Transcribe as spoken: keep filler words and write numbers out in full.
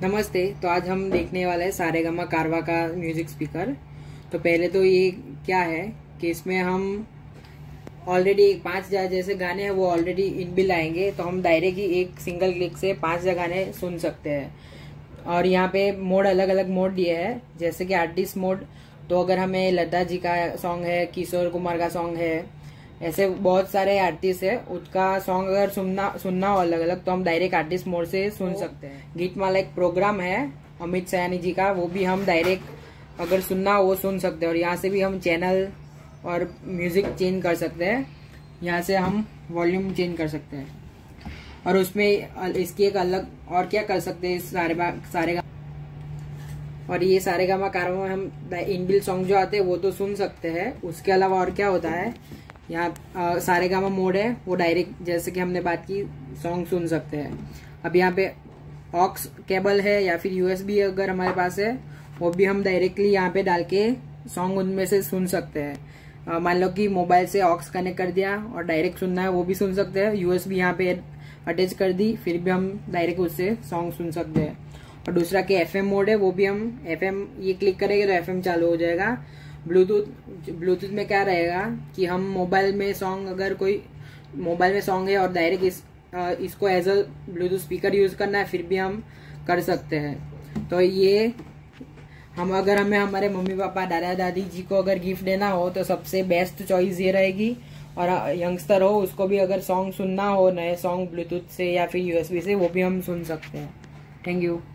नमस्ते। तो आज हम देखने वाले हैं सारेगामा कारवा का म्यूजिक स्पीकर। तो पहले तो ये क्या है कि इसमें हम ऑलरेडी पांच जैसे गाने हैं वो ऑलरेडी इनबिल्ट आएंगे, तो हम डायरेक्ट ही एक सिंगल क्लिक से पांच गाने सुन सकते हैं। और यहाँ पे मोड अलग अलग मोड दिए हैं, जैसे कि आर्टिस्ट मोड। तो अगर हमें लता जी का सॉन्ग है, किशोर कुमार का सॉन्ग है, ऐसे बहुत सारे आर्टिस्ट है, उसका सॉन्ग अगर सुनना सुनना हो अलग अलग तो हम डायरेक्ट आर्टिस्ट मोड से सुन सकते हैं। गीतमाला एक प्रोग्राम है अमित सयानी जी का, वो भी हम डायरेक्ट अगर सुनना हो वो सुन सकते हैं। और यहाँ से भी हम चैनल और म्यूजिक चेंज कर सकते हैं, यहाँ से हम वॉल्यूम चेंज कर सकते हैं। और उसमें इसकी एक अलग और क्या कर सकते हैं, सारे सारे और ये सारेगामा कारवा में हम इनबिल्ट सॉन्ग जो आते हैं वो तो सुन सकते हैं। उसके अलावा और क्या होता है, यहाँ सारेगामा मोड है, वो डायरेक्ट जैसे कि हमने बात की सॉन्ग सुन सकते हैं। अब यहाँ पे ऑक्स केबल है या फिर यूएसबी अगर हमारे पास है, वो भी हम डायरेक्टली यहाँ पे डाल के सॉन्ग उनमें से सुन सकते हैं। मान लो कि मोबाइल से ऑक्स कनेक्ट कर दिया और डायरेक्ट सुनना है वो भी सुन सकते हैं। यूएसबी यहाँ पे अटैच कर दी, फिर भी हम डायरेक्ट उससे सॉन्ग सुन सकते हैं। और दूसरा के एफएम मोड है, वो भी हम एफएम ये क्लिक करेंगे तो एफएम चालू हो जाएगा। ब्लूटूथ ब्लूटूथ में क्या रहेगा कि हम मोबाइल में सॉन्ग अगर कोई मोबाइल में सॉन्ग है और डायरेक्ट इस इसको as a bluetooth speaker use करना है, फिर भी हम कर सकते हैं। तो ये हम अगर हमें हमारे मम्मी पापा दादा दादी जी को अगर गिफ्ट देना हो तो सबसे बेस्ट चॉइस ये रहेगी। और यंगस्टर हो उसको भी अगर सॉन्ग सुनना हो नए सॉन्ग ब्लूटूथ से या फिर यूएसबी से, वो भी हम सुन सकते हैं। Thank you.